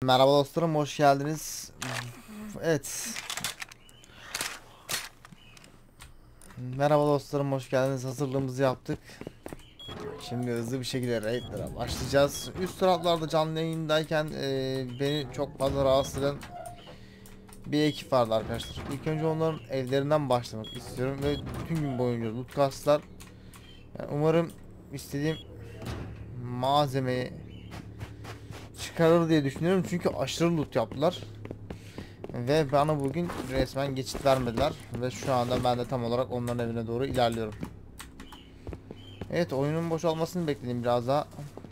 Merhaba dostlarım, hoş geldiniz. Evet. Merhaba dostlarım, hoş geldiniz. Hazırlığımızı yaptık. Şimdi hızlı bir şekilde raidlere başlayacağız. Üst taraflarda canlı yayındayken beni çok fazla rahatsız eden bir ekip vardı arkadaşlar. İlk önce onların evlerinden başlamak istiyorum ve bütün gün boyunca loot kastılar. Yani umarım istediğim malzemeyi çıkarır diye düşünüyorum çünkü aşırı loot yaptılar. Ve bana bugün resmen geçit vermediler ve şu anda ben de tam olarak onların evine doğru ilerliyorum. Evet, oyunun boşalmasını bekledim biraz daha.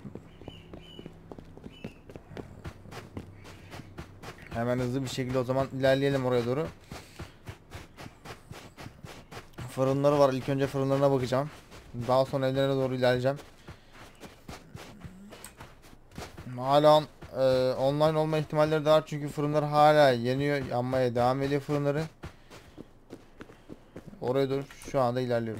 Hemen hızlı bir şekilde o zaman ilerleyelim oraya doğru. Fırınları var, ilk önce fırınlarına bakacağım. Daha sonra evlerine doğru ilerleyeceğim. Hala online olma ihtimalleri de var çünkü fırınlar hala yanıyor, yanmaya devam ediyor fırınları. Oraya doğru şu anda ilerliyorum.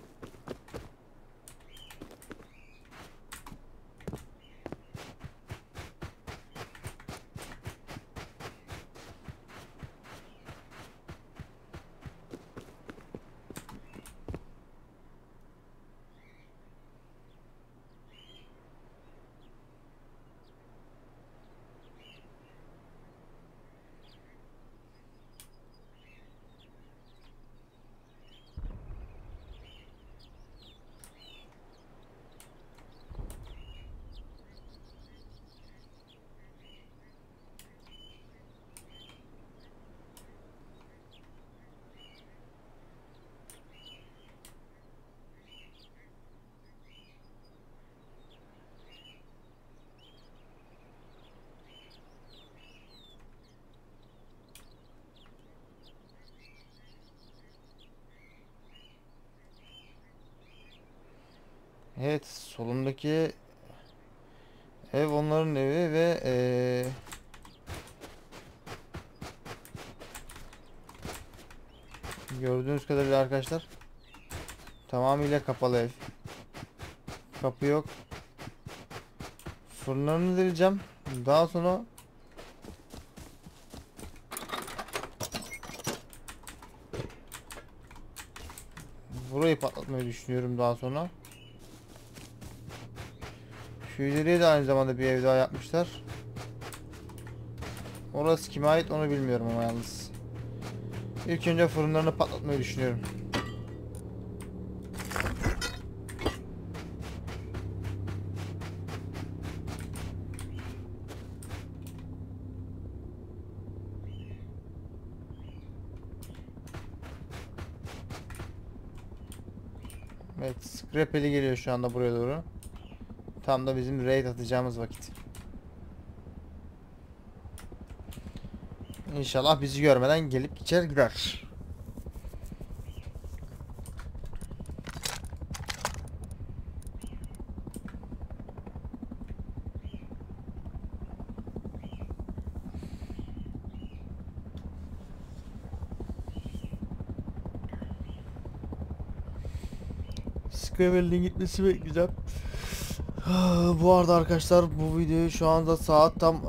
Evet, solumdaki ev onların evi ve gördüğünüz kadarıyla arkadaşlar tamamıyla kapalı ev. Kapı yok. Fırınlarını deleceğim. Daha sonra burayı patlatmayı düşünüyorum daha sonra. Şu ileriye de aynı zamanda bir ev daha yapmışlar. Orası kime ait onu bilmiyorum ama yalnız. İlk önce fırınlarını patlatmayı düşünüyorum. Evet, Scrapeli geliyor şu anda buraya doğru. Tam da bizim raid atacağımız vakit. İnşallah bizi görmeden gelip geçer gider. Scrapeli'nin gitmesi bekleyeceğim. Bu arada arkadaşlar bu videoyu şu anda saat tam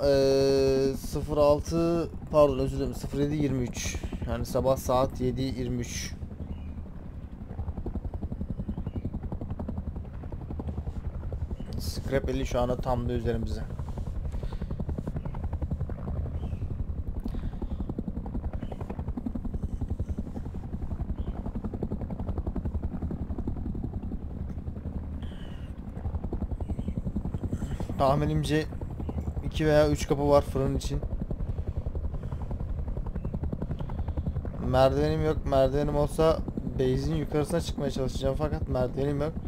06 pardon özür dilerim 07:23 yani sabah saat 7:23. Scrap 50 şu anda tam da üzerimizde. Tahminimce 2 veya 3 kapı var fırın için. Merdivenim yok. Merdivenim olsa base'in yukarısına çıkmaya çalışacağım fakat merdivenim yok.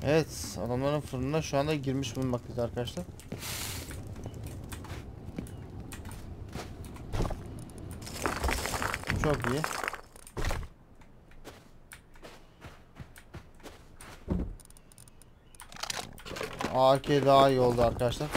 Evet, adamların fırınına şu anda girmiş bulunmaktayız arkadaşlar. Çok iyi. AK daha iyi oldu arkadaşlar.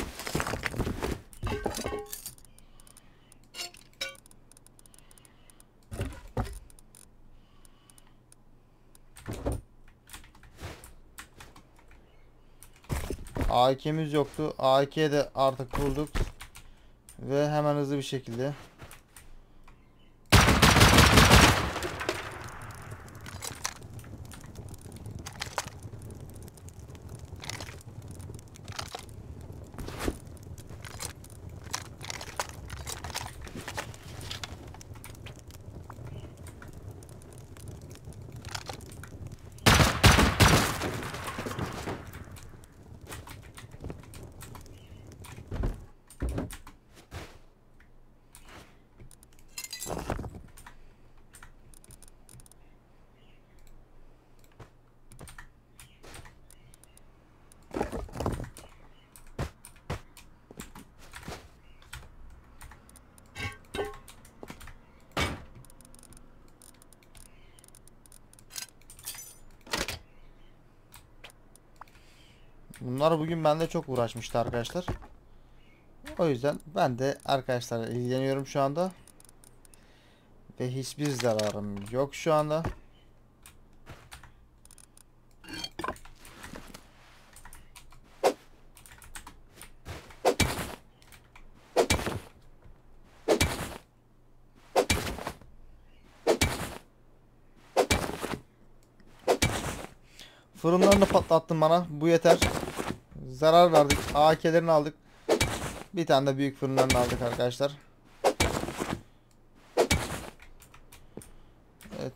AK'miz yoktu. AK'ye de artık bulduk. Ve hemen hızlı bir şekilde. Bunlar bugün bende çok uğraşmıştı arkadaşlar. O yüzden ben de arkadaşlarla ilgileniyorum şu anda. Ve hiçbir zararım yok şu anda. Fırınlarını patlattın bana. Bu yeter. Zarar verdik. AK'lerini aldık. Bir tane de büyük fırınlarını aldık arkadaşlar. Evet.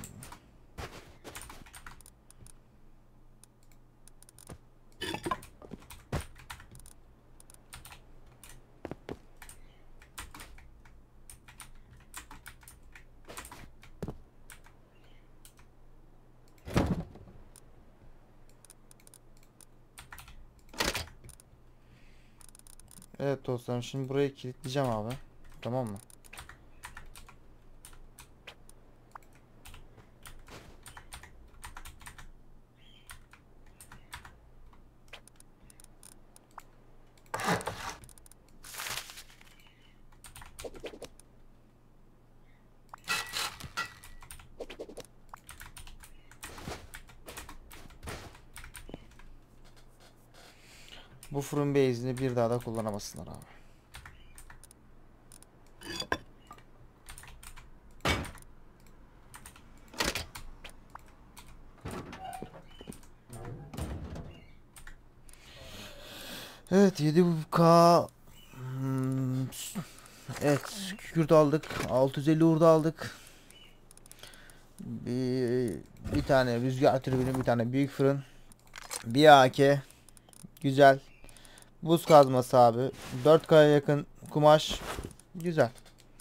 Evet dostlarım, şimdi burayı kilitleyeceğim abi. Tamam mı? Bu fırın base'ini bir daha da kullanamasınlar abi. Evet, 7K. Evet, kükürt aldık. 650 hurda aldık. Bir tane rüzgar türbini, bir tane büyük fırın. Bir AK. Güzel. Buz kazması abi. 4K'ya yakın kumaş. Güzel.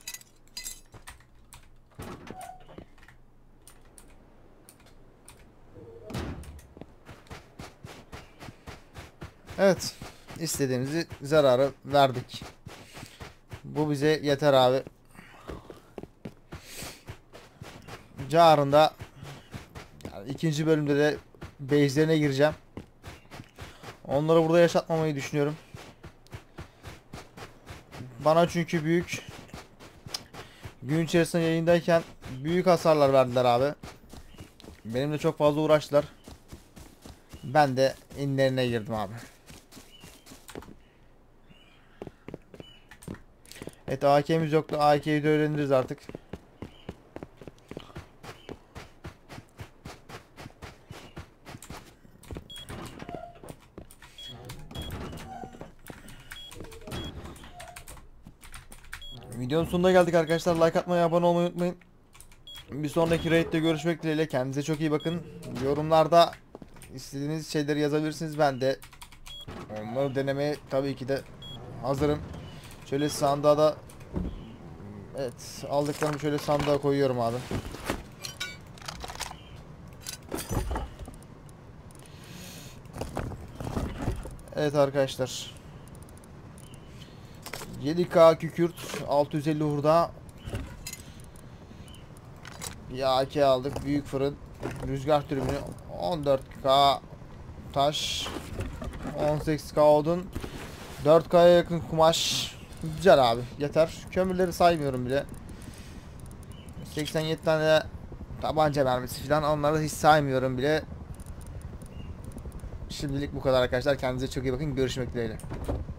Evet. İstediğimizi, zararı verdik. Bu bize yeter abi. Yarın da yani ikinci bölümde de base'lerine gireceğim. Onları burada yaşatmamayı düşünüyorum. Bana çünkü gün içerisinde yayındayken büyük hasarlar verdiler abi. Benimle çok fazla uğraştılar. Ben de inlerine girdim abi. Evet, AK'miz yoktu. AK'yi de öğreniriz artık. Videonun sonuna geldik arkadaşlar. Like atmayı, abone olmayı unutmayın. Bir sonraki raid'de görüşmek dileğiyle. Kendinize çok iyi bakın. Yorumlarda istediğiniz şeyleri yazabilirsiniz. Ben de onları denemeye tabii ki de hazırım. Şöyle sandığa da, evet, aldıklarımı şöyle sandığa koyuyorum abi. Evet arkadaşlar. 7K kükürt, 650 hurda. Bir AK aldık, büyük fırın, rüzgar türbünü, 14K taş, 18K odun, 4K'ya yakın kumaş. Güzel abi, yeter. Kömürleri saymıyorum bile. 87 tane tabanca mermisi falan, onları hiç saymıyorum bile. Şimdilik bu kadar arkadaşlar. Kendinize çok iyi bakın. Görüşmek dileğiyle.